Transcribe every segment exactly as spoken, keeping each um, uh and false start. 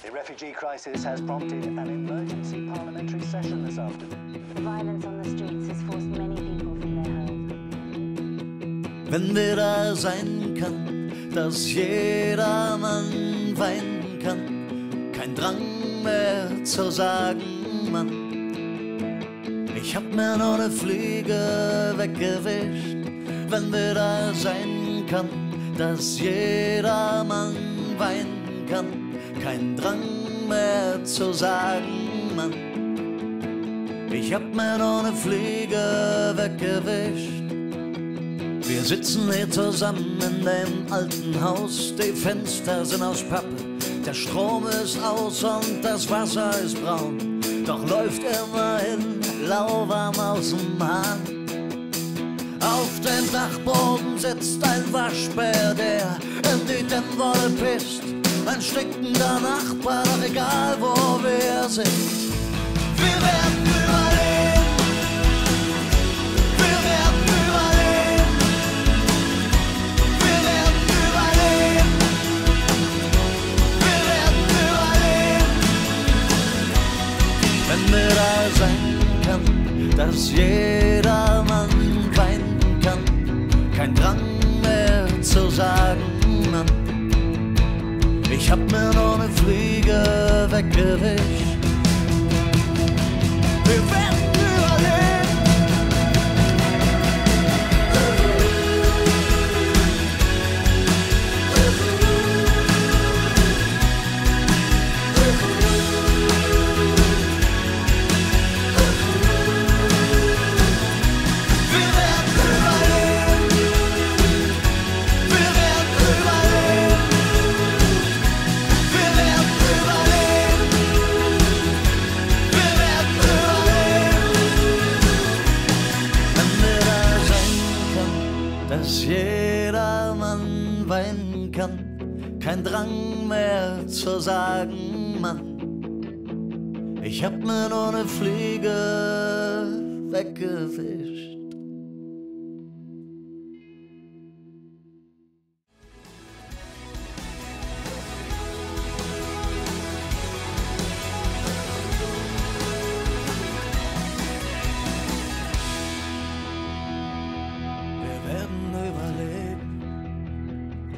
The refugee crisis has prompted an emergency parliamentary session this afternoon. The violence on the streets has forced many people from their homes. Wenn wieder sein kann, dass jeder Mann weinen kann, kein Drang mehr zu sagen, Mann. Ich hab mir nur ne Fliege weggewischt, wenn wieder sein kann, dass jeder Mann weinen kann, kein Drang mehr zu sagen, Mann. Ich hab mir nur ne Fliege weggewischt. Wir sitzen hier zusammen in dem alten Haus, die Fenster sind aus Pappe, der Strom ist aus und das Wasser ist braun. Doch läuft immerhin lauwarm aus dem Hahn. Auf dem Dachboden sitzt ein Waschbär, der in die Dämmwolle pisst. Ein stinkender Nachbar, doch egal wo wir sind. Wir werden überleben. Wir werden überleben. Wir werden überleben. Wir werden überleben. Wenn mir da sein kann, dass jeder Mann weinen kann, kein Drang mehr zu sagen, Mann. Ich hab mir nur ne Fliege weggewischt. Wir werden überleben. Wir werden überleben. Wir werden überleben. Wir werden überleben. Wir werden überleben. Wenn mir da sein kann, dass jeder Mann weinen kann, kein Drang mehr zu sagen, Mann. Ich hab mir nur ne Fliege weggewischt. Wir werden überleben.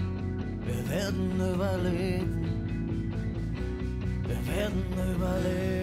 Wir werden überleben. Wir werden überleben.